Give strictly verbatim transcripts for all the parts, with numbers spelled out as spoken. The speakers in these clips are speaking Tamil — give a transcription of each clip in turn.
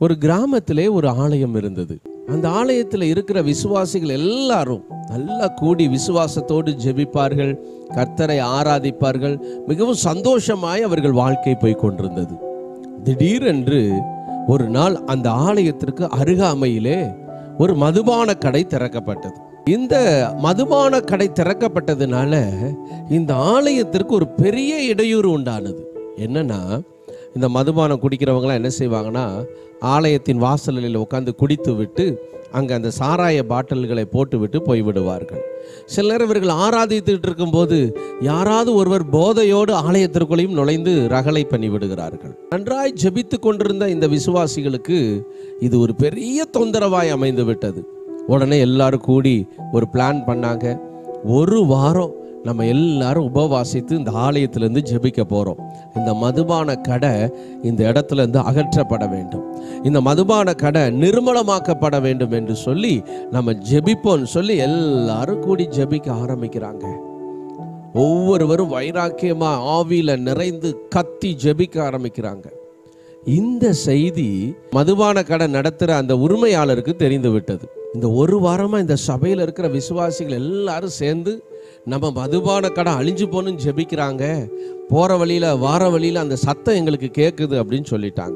ஒரு கிராமத்திலே ஒரு ஆலயம் இருந்தது. அந்த ஆலயத்தில் இருக்கிற விசுவாசிகள் எல்லாரும் நல்லா கூடி விசுவாசத்தோடு ஜெபிப்பார்கள், கர்த்தரை ஆராதிப்பார்கள். மிகவும் சந்தோஷமாய் அவர்கள் வாழ்க்கை போய் கொண்டிருந்தது. திடீரென்று ஒரு நாள் அந்த ஆலயத்திற்கு அருகாமையிலே ஒரு மதுபான கடை திறக்கப்பட்டது. இந்த மதுபான கடை திறக்கப்பட்டதுனால இந்த ஆலயத்திற்கு ஒரு பெரிய இடையூறு உண்டானது. என்னன்னா, இந்த மதுபானம் குடிக்கிறவங்களாம் என்ன செய்வாங்கன்னா, ஆலயத்தின் வாசலில் உட்காந்து குடித்து விட்டு அங்கே அந்த சாராய பாட்டில்களை போட்டு விட்டு போய்விடுவார்கள். சில நேரம் இவர்கள் ஆராதித்துட்டு இருக்கும்போது யாராவது ஒருவர் போதையோடு ஆலயத்திற்குள்ளேயும் நுழைந்து ரகளை பண்ணி விடுகிறார்கள். நன்றாய் ஜெபித்து கொண்டிருந்த இந்த விசுவாசிகளுக்கு இது ஒரு பெரிய தொந்தரவாய் அமைந்து விட்டது. உடனே எல்லாரும் கூடி ஒரு பிளான் பண்ணாங்க. ஒரு வாரம் நம்ம எல்லாரும் உபவாசித்து இந்த ஆலயத்திலேருந்து ஜெபிக்க போகிறோம். இந்த மதுபான கடை இந்த இடத்துல இருந்து அகற்றப்பட வேண்டும், இந்த மதுபான கடை நிர்மலமாக்கப்பட வேண்டும் என்று சொல்லி நம்ம ஜெபிப்போம்னு சொல்லி எல்லாரும் கூடி ஜெபிக்க ஆரம்பிக்கிறாங்க. ஒவ்வொருவரும் வைராக்கியமா ஆவியில நிறைந்து கத்தி ஜெபிக்க ஆரம்பிக்கிறாங்க. இந்த செய்தி மதுபான கடை நடத்துகிற அந்த உரிமையாளருக்கு தெரிந்து விட்டது. இந்த ஒரு வாரமா இந்த சபையில் இருக்கிற விசுவாசிகள் எல்லாரும் சேர்ந்து நம்ம மதுபான கடை அழிஞ்சு போகணும்னு ஜெபிக்கிறாங்க, போற வழியில வார வழியில அந்த சத்தம் எங்களுக்கு கேட்குது அப்படின்னு சொல்லிட்டாங்க.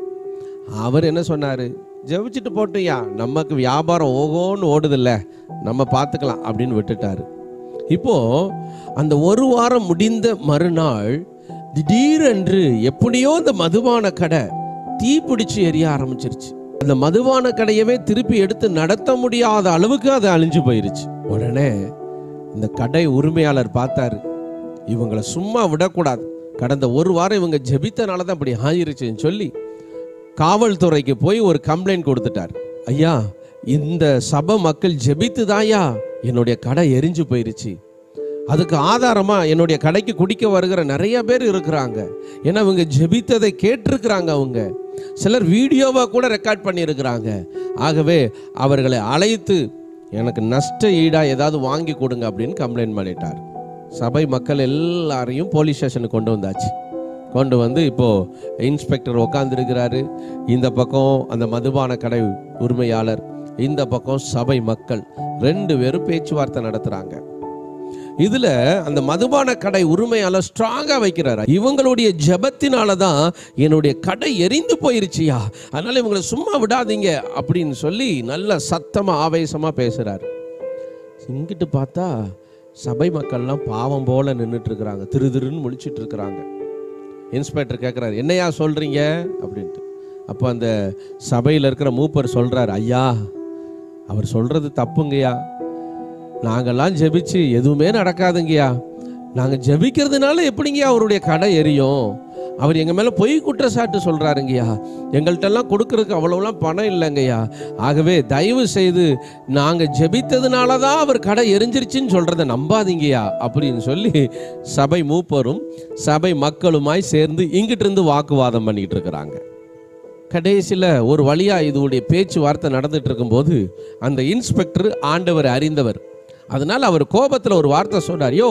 அவர் என்ன சொன்னாரு, ஜெபிச்சுட்டு போட்டுயா, நமக்கு வியாபாரம் ஓகோன்னு ஓடுதில்ல, நம்ம பார்த்துக்கலாம் அப்படின்னு விட்டுட்டாரு. இப்போ அந்த ஒரு வாரம் முடிந்த மறுநாள் திடீரென்று எப்படியோ அந்த மதுபான கடை தீ பிடிச்சு எரிய ஆரம்பிச்சிருச்சு. அந்த மதுபான கடையவே திருப்பி எடுத்து நடத்த முடியாத அளவுக்கு அது அழிஞ்சு போயிருச்சு. உடனே இந்த கடை உரிமையாளர் பார்த்தாரு, இவங்களை சும்மா விடக்கூடாது, கடந்த ஒரு வாரம் இவங்க ஜெபித்தனால தான் அப்படி ஆயிருச்சுன்னு சொல்லி காவல்துறைக்கு போய் ஒரு கம்ப்ளைண்ட் கொடுத்துட்டார். ஐயா, இந்த சபை மக்கள் ஜெபித்து தாயா என்னுடைய கடை எரிஞ்சு போயிருச்சு, அதுக்கு ஆதாரமா என்னுடைய கடைக்கு குடிக்க வருகிற நிறைய பேர் இருக்கிறாங்க, ஏன்னா அவங்க ஜெபித்ததை கேட்டிருக்கிறாங்க, அவங்க சிலர் வீடியோவா கூட ரெக்கார்ட் பண்ணியிருக்கிறாங்க. ஆகவே அவர்களை அழைத்து எனக்கு நஷ்ட ஈடா ஏதாவது வாங்கி கொடுங்க அப்படின்னு கம்ப்ளைண்ட் பண்ணிட்டார். சபை மக்கள் எல்லாரையும் போலீஸ் ஸ்டேஷனுக்கு கொண்டு வந்தாச்சு. கொண்டு வந்து இப்போ இன்ஸ்பெக்டர் உட்காந்துருக்கிறாரு. இந்த பக்கம் அந்த மதுபான கடை உரிமையாளர், இந்த பக்கம் சபை மக்கள், ரெண்டு பேரும் பேச்சுவார்த்தை நடத்துறாங்க. இதுல அந்த மதுபான கடை உரிமையாளர் ஸ்ட்ராங்கா வைக்கிறார், இவங்களுடைய ஜெபத்தினால தான் என்னுடைய கடை எரிந்து போயிருச்சியா, அதனால இவங்களை சும்மா விடாதீங்க அப்படின்னு சொல்லி நல்ல சத்தமா ஆவேசமா பேசுறாரு. இங்கிட்டு பார்த்தா சபை மக்கள்லாம் பாவம் போல நின்றுட்டு இருக்கிறாங்க, திரு திருன்னு முழிச்சிட்டு இருக்கிறாங்க. இன்ஸ்பெக்டர் கேட்குறாரு, என்னையா சொல்றீங்க அப்படின்ட்டு. அப்போ அந்த சபையில் இருக்கிற மூப்பர் சொல்றாரு, ஐயா அவர் சொல்றது தப்புங்கய்யா, நாங்கள்லாம் ஜெபிச்சு எதுவுமே நடக்காதுங்கய்யா, நாங்கள் ஜெபிக்கிறதுனால எப்படிங்கய்யா அவருடைய கடை எரியும், அவர் எங்கள் மேலே பொய் குற்றச்சாட்டு சொல்கிறாருங்கய்யா, எங்கள்கிட்டலாம் கொடுக்கறதுக்கு அவ்வளோலாம் பணம் இல்லைங்கய்யா, ஆகவே தயவு செய்து நாங்கள் ஜெபித்ததுனால தான் அவர் கடை எரிஞ்சிருச்சுன்னு சொல்கிறத நம்பாதீங்கய்யா அப்படின்னு சொல்லி சபை மூப்பரும் சபை மக்களுமாய் சேர்ந்து இங்கிட்டு இருந்து வாக்குவாதம் பண்ணிக்கிட்டு இருக்கிறாங்க. கடைசியில் ஒரு வழியாக இதோடைய பேச்சுவார்த்தை நடந்துட்டு இருக்கும்போது அந்த இன்ஸ்பெக்டர் ஆண்டவர் அறிந்தவர், அதனால் அவர் கோபத்தில் ஒரு வார்த்தை சொன்னார், யோ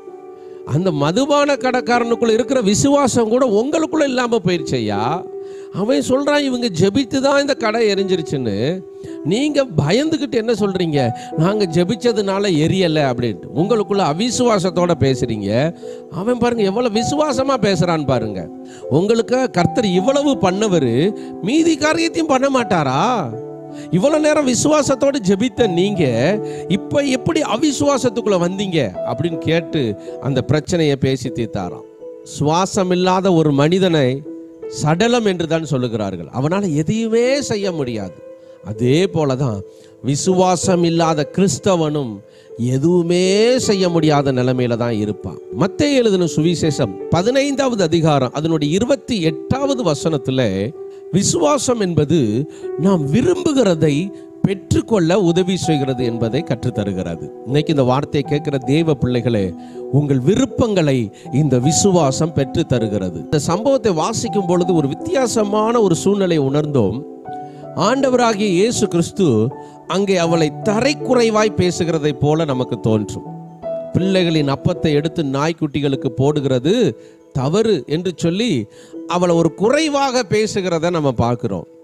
அந்த மதுபான கடைக்காரனுக்குள்ள இருக்கிற விசுவாசம் கூட உங்களுக்குள்ள இல்லாமல் போயிடுச்சு ஐயா, அவன் சொல்றான் இவங்க ஜெபித்து தான் இந்த கடை எரிஞ்சிருச்சுன்னு, நீங்க பயந்துக்கிட்டு என்ன சொல்றீங்க நாங்க ஜெபிச்சதுனால எரியலை அப்படின்ட்டு, உங்களுக்குள்ள அவிசுவாசத்தோட பேசுறீங்க. அவன் பாருங்க எவ்வளவு விசுவாசமா பேசுறான்னு பாருங்க. உங்களுக்கு கர்த்தர் இவ்வளவு பண்ணவர் மீதி காரியத்தையும் பண்ண மாட்டாரா? இவ்வளவு நேரம் விசுவாசத்தோடு ஜெபித்த நீங்க இப்ப எப்படி அவிசுவாசத்துக்குள்ள வந்தீங்க அப்படின்னு கேட்டு அந்த பிரச்சனையை பேசி தீர்த்தாராம். சுவாசம் இல்லாத ஒரு மனிதனை சடலம் என்று தான் சொல்லுகிறார்கள், அவனால எதையுமே செய்ய முடியாது. அதே போலதான் விசுவாசம் இல்லாத கிறிஸ்தவனும் எதுவுமே செய்ய முடியாத நிலைமையில தான் இருப்பான். மத்தேயு எழுதின சுவிசேஷம் பதினைந்தாவது அதிகாரம் அதனுடைய இருபத்தி எட்டாவது வசனத்துல விசுவாசம் என்பது நாம் விரும்புகிறதை பெற்றுக்கொள்ள உதவி செய்கிறது என்பதை கற்றுத்தருகிறது. இன்னைக்கு இந்த வார்த்தையை கேட்கிற தேவ பிள்ளைகளே, உங்கள் விருப்பங்களை இந்த விசுவாசம் பெற்று தருகிறது. இந்த சம்பவத்தை வாசிக்கும் பொழுது ஒரு வித்தியாசமான ஒரு சூழ்நிலை உணர்ந்தோம். ஆண்டவராகிய இயேசு கிறிஸ்து அங்கே அவளை தரைக்குறைவாய் பேசுகிறதை போல நமக்கு தோன்றும். பிள்ளைகளின் அப்பத்தை எடுத்து நாய்க்குட்டிகளுக்கு போடுகிறது தவறு என்று சொல்லி அவளை ஒரு குறைவாக பேசுகிறத நம்ம பார்க்கிறோம்.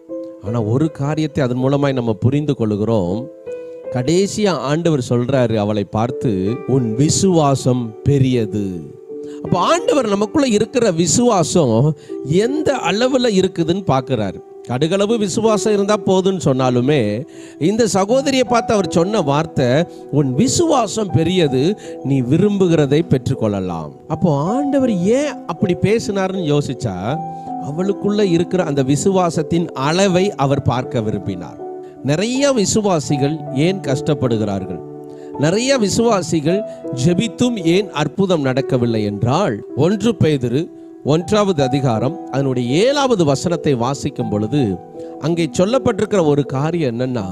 ஆனால் ஒரு காரியத்தை அதன் மூலமாய் நம்ம புரிந்து கொள்கிறோம். கடைசியா ஆண்டவர் சொல்றாரு அவளை பார்த்து, உன் விசுவாசம் பெரியது. அப்போ ஆண்டவர் நமக்குள்ள இருக்கிற விசுவாசம் எந்த அளவுல இருக்குதுன்னு பார்க்கிறாரு. கடுகளவு விசுவாசம் இருந்தா போதுன்னு சொன்னாலுமே இந்த சகோதரியை பார்த்து அவர் சொன்ன வார்த்தை, உன் விசுவாசம் பெரியது, நீ விரும்புகிறதை பெற்றுக்கொள்ளலாம். அப்போ ஆண்டவர் ஏன் அப்படி பேசினார்னு யோசிச்சா, அவளுக்குள்ள இருக்கிற அந்த விசுவாசத்தின் அளவை அவர் பார்க்க விரும்பினார். நிறைய விசுவாசிகள் ஏன் கஷ்டப்படுகிறார்கள்? நிறைய விசுவாசிகள் ஜெபித்தும் ஏன் அற்புதம் நடக்கவில்லை என்றால், ஒன்று பேதுரு ஒன்றாவது அதிகாரம் அதனுடைய ஏழாவது வசனத்தை வாசிக்கும் பொழுது அங்கே சொல்லப்பட்டிருக்கிற ஒரு காரியம் என்னன்னா,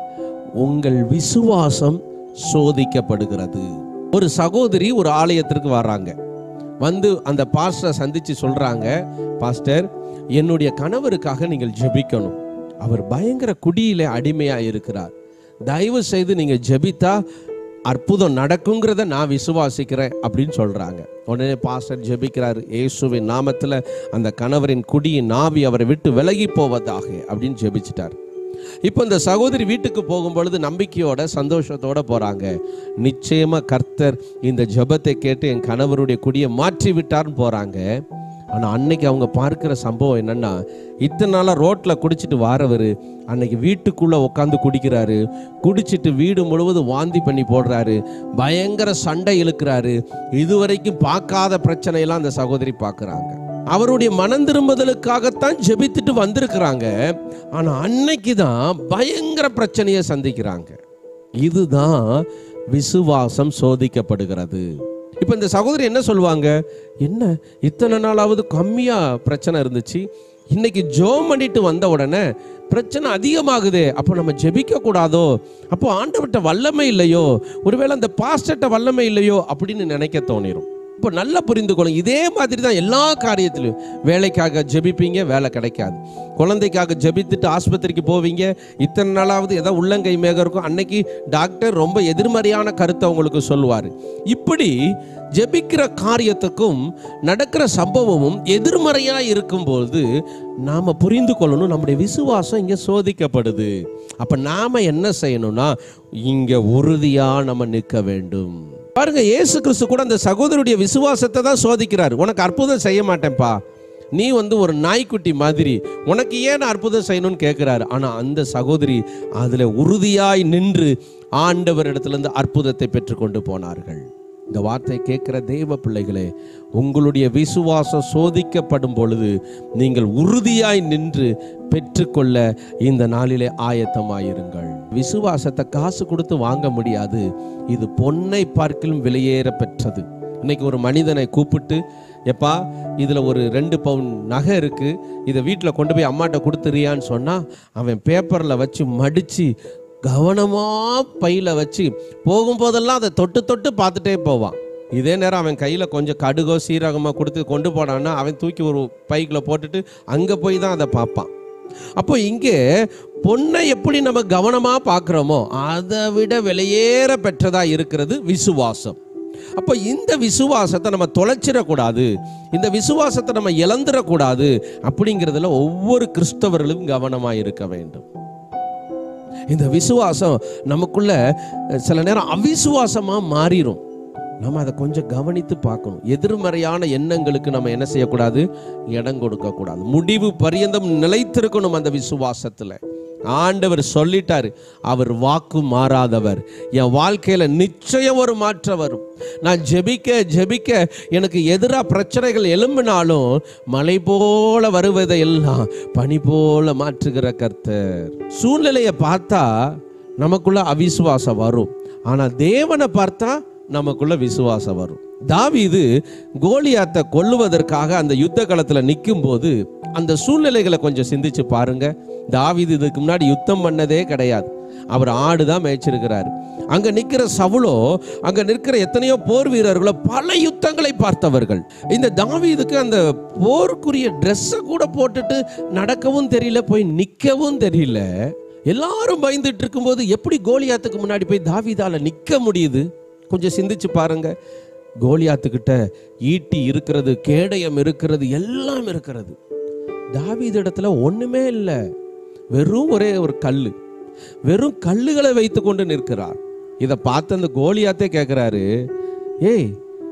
உங்கள் விசுவாசம் சோதிக்கப்படுகிறது. ஒரு சகோதரி ஒரு ஆலயத்திற்கு வர்றாங்க. வந்து அந்த பாஸ்டரை சந்திச்சு சொல்றாங்க, பாஸ்டர், என்னுடைய கணவருக்காக நீங்கள் ஜெபிக்கணும். அவர் பயங்கர குடியில அடிமையா இருக்கிறார். தயவு செய்து நீங்க ஜெபித்தா அற்புதம் நடக்குங்கிறத நான் விசுவாசிக்கிறேன் அப்படின்னு சொல்றாங்க. உடனே பாஸ்டர் ஜெபிக்கிறார், இயேசுவின் நாமத்துல அந்த கணவரின் குடியின் நாவி அவரை விட்டு விலகி போவதாக அப்படின்னு ஜெபிச்சிட்டார். இப்போ இந்த சகோதரி வீட்டுக்கு போகும் பொழுது நம்பிக்கையோட சந்தோஷத்தோட போறாங்க. நிச்சயமா கர்த்தர் இந்த ஜெபத்தை கேட்டு என் கணவருடைய குடியை மாற்றி விட்டார்னு போறாங்க. ஆனால் அன்னைக்கு அவங்க பார்க்குற சம்பவம் என்னன்னா, இத்தனை நாளாக ரோட்டில் குடிச்சிட்டு வாரவர் அன்னைக்கு வீட்டுக்குள்ளே உட்காந்து குடிக்கிறாரு. குடிச்சிட்டு வீடு முழுவதும் வாந்தி பண்ணி போடுறாரு, பயங்கர சண்டை இழுக்கிறாரு. இதுவரைக்கும் பார்க்காத பிரச்சனையெல்லாம் அந்த சகோதரி பார்க்குறாங்க. அவருடைய மனம் திரும்புதலுக்காகத்தான் ஜெபித்துட்டு வந்திருக்கிறாங்க. ஆனால் அன்னைக்கு தான் பயங்கர பிரச்சனையை சந்திக்கிறாங்க. இதுதான் விசுவாசம் சோதிக்கப்படுகிறது. இப்போ இந்த சகோதரி என்ன சொல்லுவாங்க, என்ன இத்தனை நாளாவது கம்மியாக பிரச்சனை இருந்துச்சு, இன்னைக்கு ஜெபம் பண்ணிட்டு வந்த உடனே பிரச்சனை அதிகமாகுதே, அப்போ நம்ம ஜெபிக்க கூடாதோ, அப்போ ஆண்டவர்கிட்ட வல்லமை இல்லையோ, ஒருவேளை அந்த பாஸ்டர்கிட்ட வல்லமை இல்லையோ அப்படின்னு நினைக்க தோணிரும். இப்போ நல்லா புரிந்து கொள்ளுங்க, இதே மாதிரி தான் எல்லா காரியத்திலும். வேலைக்காக ஜெபிப்பீங்க, வேலை கிடைக்காது. குழந்தைக்காக ஜெபித்துட்டு ஆஸ்பத்திரிக்கு போவீங்க, இத்தனை நாளாவது ஏதோ உள்ளங்கை மேக இருக்கும், அன்னைக்கு டாக்டர் ரொம்ப எதிர்மறையான கருத்தை உங்களுக்கு சொல்லுவார். இப்படி ஜெபிக்கிற காரியத்துக்கும் நடக்கிற சம்பவமும் எதிர்மறையாக இருக்கும்போது நாம் புரிந்து கொள்ளணும், நம்முடைய விசுவாசம் இங்கே சோதிக்கப்படுது. அப்போ நாம் என்ன செய்யணும்னா, இங்கே உறுதியாக நம்ம நிற்க வேண்டும். பாருங்க, இயேசு கிறிஸ்து கூட அந்த சகோதரருடைய விசுவாசத்தை தான் சோதிக்கிறார். உனக்கு அற்புதம் செய்ய மாட்டேன்ப்பா, நீ வந்து ஒரு நாய்க்குட்டி மாதிரி, உனக்கு ஏன் அற்புதம் செய்யணும்னு கேட்கிறாரு. ஆனால் அந்த சகோதரி அதில் உறுதியாய் நின்று ஆண்டவரிடத்திலிருந்து அற்புதத்தை பெற்றுக்கொண்டு போனார்கள். இந்த வார்த்தை கேட்கிற தேவ பிள்ளைகளே, உங்களுடைய விசுவாசம் சோதிக்கப்படும் பொழுது நீங்கள் உறுதியாய் நின்று பெற்றுக்கொள்ள இந்த நாளிலே ஆயத்தமாயிருங்கள். விசுவாசத்தை காசு கொடுத்து வாங்க முடியாது, இது பொன்னை பார்க்கிலும் விலையேற பெற்றது. இன்னைக்கு ஒரு மனிதனை கூப்பிட்டு, எப்பா இதில் ஒரு ரெண்டு பவுன் நகை இருக்குது, இதை வீட்டில் கொண்டு போய் அம்மாட்ட கொடுத்துறியான்னு சொன்னால் அவன் பேப்பரில் வச்சு மடித்து கவனமாக பையில் வச்சு போகும்போதெல்லாம் அதை தொட்டு தொட்டு பார்த்துட்டே போவான். இதே நேரம் அவன் கையில் கொஞ்சம் கடுகோ சீரகமாக கொடுத்து கொண்டு போனான்னா அவன் தூக்கி ஒரு பைக்கில் போட்டுட்டு அங்கே போய் தான் அதை பார்ப்பான். அப்போ இங்கே பொண்ணை எப்படி நம்ம கவனமாக பார்க்குறோமோ அதை விட விலையேற பெற்றதாக இருக்கிறது விசுவாசம். அப்போ இந்த விசுவாசத்தை நம்ம தொலைச்சிடக்கூடாது, இந்த விசுவாசத்தை நம்ம இழந்துடக்கூடாது. அப்படிங்கிறதுல ஒவ்வொரு கிறிஸ்தவர்களும் கவனமாக இருக்க வேண்டும். இந்த விசுவாசம் நமக்குள்ள சில நேரம் அவிசுவாசமாக மாறிடும். நம்ம அதை கொஞ்சம் கவனித்து பார்க்கணும். எதிர்மறையான எண்ணங்களுக்கு நம்ம என்ன செய்யக்கூடாது, இடம் கொடுக்கக்கூடாது. முடிவு பரியந்தம் நிலைத்திருக்கணும் அந்த விசுவாசத்தில். ஆண்டவர் சொல்லிட்டாரு, அவர் வாக்கு மாறாதவர். என் வாழ்க்கையில நிச்சயம் ஒரு மாற்றம் வரும். நான் ஜெபிக்க ஜெபிக்க எனக்கு எதிராக பிரச்சனைகள் எழும்பினாலும் மலை போல வருவதை எல்லாம் பனி போல மாற்றுகிற கர்த்தர். சூழ்நிலையை பார்த்தா நமக்குள்ள அவிசுவாசம் வரும், ஆனா தேவனை பார்த்தா நமக்குள்ள விசுவாசம் வரும். தாவீது கோலியாத்தை கொல்லுவதற்காக அந்த யுத்த களத்தில் நிற்கும் போது அந்த சூழ்நிலைகளை கொஞ்சம் சிந்திச்சு பாருங்க. தாவீது இதுக்கு முன்னாடி யுத்தம் பண்ணதே கிடையாது, அவர் ஆடு தான் மேய்ச்சிருக்கிறாரு. அங்க நிற்கிற சவுலோ, அங்க நிற்கிற எத்தனையோ போர் வீரர்களோ பல யுத்தங்களை பார்த்தவர்கள். இந்த தாவீதுக்கு அந்த போருக்குரிய ட்ரெஸ்ஸை கூட போட்டுட்டு நடக்கவும் தெரியல, போய் நிற்கவும் தெரியல. எல்லாரும் பயந்துட்டு இருக்கும்போது எப்படி கோலியாத்துக்கு முன்னாடி போய் தாவீதால நிற்க முடியுது? கொஞ்சம் சிந்திச்சு பாருங்க. கோலியாத்துக்கிட்ட ஈட்டி இருக்கிறது, கேடயம் இருக்கிறது, எல்லாம் இருக்கிறது. தாவீது இடத்துல ஒண்ணுமே இல்லை. வெறும் ஒரே ஒரு கல், வெறும் கல்லுகளை வைத்து கொண்டு நிற்கிறார். இதை பார்த்து அந்த கோலியாத்தே கேட்குறாரு, ஏய்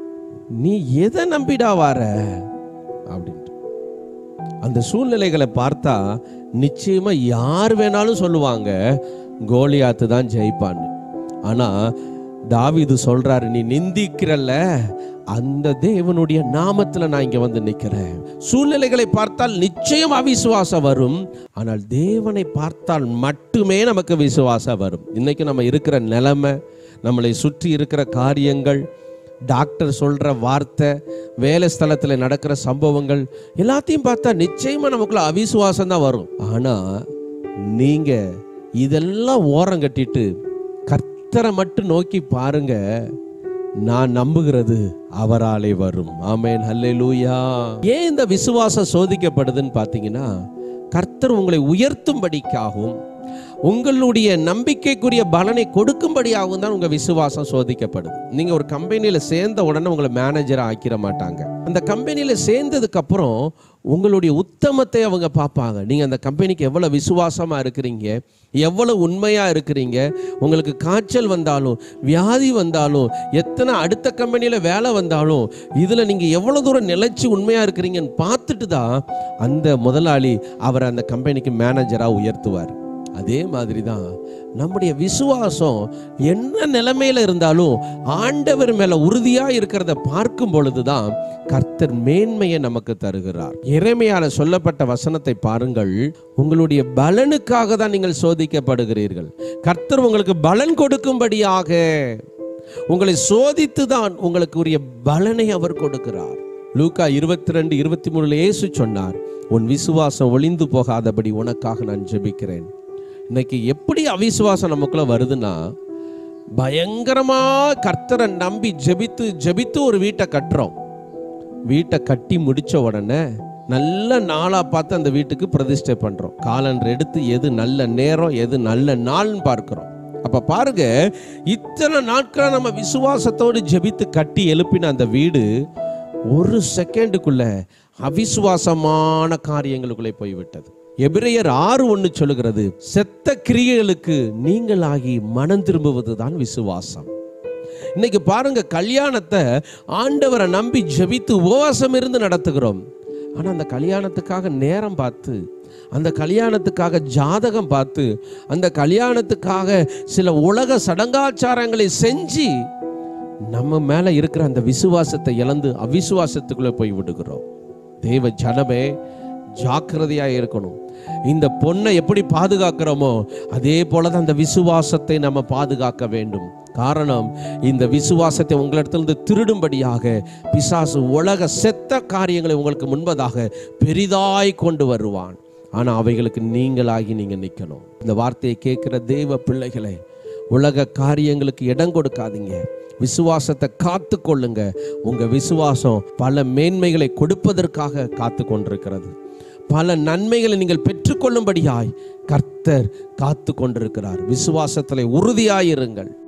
நீ எதை நம்பிடா வார அப்படின்ட்டு. அந்த சூழ்நிலைகளை பார்த்தா நிச்சயமா யார் வேணாலும் சொல்லுவாங்க கோலியாத்து தான் ஜெயிப்பான்னு. ஆனா தாவீது சொல்றாரு, நீ நிந்திக்கிறல்ல, அந்த தேவனுடைய நாமத்துல நான் இங்க வந்து நிக்கிறேன். சூழ்நிலைகளை பார்த்தால் நிச்சயம் அவிசுவாசம் வரும், ஆனால் தேவனை பார்த்தால் மட்டுமே நமக்கு விசுவாசம் வரும். இன்னைக்கு நம்ம இருக்கிற நிலைமை, நம்மளை சுற்றி இருக்கிற காரியங்கள், டாக்டர் சொல்ற வார்த்தை, வேலை ஸ்தலத்தில் நடக்கிற சம்பவங்கள் எல்லாத்தையும் பார்த்தா நிச்சயமா நமக்குள்ள அவிசுவாசம் தான் வரும். ஆனா நீங்க இதெல்லாம் ஓரம் கட்டிட்டு கர்த்தரை மட்டும் நோக்கி பாருங்க, நான் நம்புகிறது அவராலே வரும். ஆமென், ஹல்லேலூயா. ஏன் இந்த விசுவாசம் சோதிக்கப்படுதுன்னு பார்த்தீங்கன்னா, கர்த்தர் உங்களை உயர்த்தும்படிக்காகவும் உங்களுடைய நம்பிக்கைக்குரிய பலனை கொடுக்கும்படியாகவும் தான் உங்க விசுவாசம் சோதிக்கப்படுது. நீங்க ஒரு கம்பெனியில சேர்ந்த உடனே உங்களை மேனேஜரா ஆக்கிட மாட்டாங்க. அந்த கம்பெனியில சேர்ந்ததுக்கு அப்புறம் உங்களுடைய உத்தமத்தை அவங்க பார்ப்பாங்க. நீங்க அந்த கம்பெனிக்கு எவ்வளவு விசுவாசமா இருக்கிறீங்க, எவ்வளவு உண்மையா இருக்கிறீங்க. உங்களுக்கு காய்ச்சல் வந்தாலும், வியாதி வந்தாலும், எத்தனை அடுத்த கம்பெனியில வேலை வந்தாலும், இதுல நீங்க எவ்வளவு தூரம் நிலைச்சு உண்மையா இருக்கிறீங்கன்னு பார்த்துட்டு தான் அந்த முதலாளி அவரை அந்த கம்பெனிக்கு மேனேஜரா உயர்த்துவார். அதே மாதிரி தான் நம்முடைய விசுவாசம் என்ன நிலைமையில இருந்தாலும் ஆண்டவர் மேல உறுதியா இருக்கிறத பார்க்கும் பொழுதுதான் கர்த்தர் மேன்மையை நமக்கு தருகிறார். எரேமியால சொல்லப்பட்ட வசனத்தை பாருங்கள், உங்களுடைய பலனுக்காக தான் நீங்கள் சோதிக்கப்படுகிறீர்கள். கர்த்தர் உங்களுக்கு பலன் கொடுக்கும்படியாக உங்களை சோதித்து தான் உங்களுக்கு உரிய பலனை அவர் கொடுக்கிறார். லூக்கா இருபத்தி ரெண்டு இருபத்தி மூணுல இயேசு சொன்னார், உன் விசுவாசம் ஒளிந்து போகாதபடி உனக்காக நான் ஜெபிக்கிறேன். இன்னைக்கு எப்படி அவிசுவாசம் நமக்குள்ள வருதுன்னா, பயங்கரமா கர்த்தரை நம்பி ஜெபித்து ஜெபித்து ஒரு வீட்டை கட்டுறோம். வீட்டை கட்டி முடிச்ச உடனே நல்ல நாளா பார்த்து அந்த வீட்டுக்கு பிரதிஷ்டை பண்றோம். காலண்டர் எடுத்து எது நல்ல நேரம், எது நல்ல நாள்னு பார்க்கிறோம். அப்ப பாருங்க, இத்தனை நாட்களா நம்ம விசுவாசத்தோடு ஜெபித்து கட்டி எழுப்பின அந்த வீடு ஒரு செகண்டுக்குள்ள அவிசுவாசமான காரியங்களுக்குள்ளே போய்விட்டது. எபிரேயர் ஆறு ஒன்று சொல்லுகிறது, செத்த கிரியைகளுக்கு நீங்களாகி மனம் திரும்புவதுதான் விசுவாசம். இன்னைக்கு பாருங்க, கல்யாணத்தை ஆண்டவரை நம்பி ஜெபித்து உபவாசம் இருந்து நடத்துகிறோம். ஆனா அந்த கல்யாணத்துக்காக நேரம் பார்த்து, அந்த கல்யாணத்துக்காக ஜாதகம் பார்த்து, அந்த கல்யாணத்துக்காக சில உலக சடங்காச்சாரங்களை செஞ்சு நம்ம மேல இருக்கிற அந்த விசுவாசத்தை இழந்து அவிசுவாசத்துக்குள்ள போய் விடுகிறோம். தேவ ஜனமே, ஜாக்கிரதையா இருக்கணும். இந்த பொண்ணை எப்படி பாதுகாக்கிறோமோ அதே போலதான் அந்த விசுவாசத்தை நம்ம பாதுகாக்க வேண்டும். காரணம், இந்த விசுவாசத்தை உங்களிடத்திலிருந்து திருடும்படியாக பிசாசு உலக செத்த காரியங்களை உங்களுக்கு முன்பதாக பெரிதாய் கொண்டு வருவான். ஆனா அவைகளுக்கு நீங்களாகி நீங்க நிக்கணும். இந்த வார்த்தையை கேட்கிற தேவ பிள்ளைகளை, உலக காரியங்களுக்கு இடம் கொடுக்காதீங்க. விசுவாசத்தை காத்து கொள்ளுங்க. உங்க விசுவாசம் பல மேன்மைகளை கொடுப்பதற்காக காத்து கொண்டிருக்கிறது. பல நன்மைகளை நீங்கள் பெற்றுக்கொள்ளும்படியாய் கர்த்தர் காத்து கொண்டிருக்கிறார். விசுவாசத்திலே உறுதியாயிருங்கள்.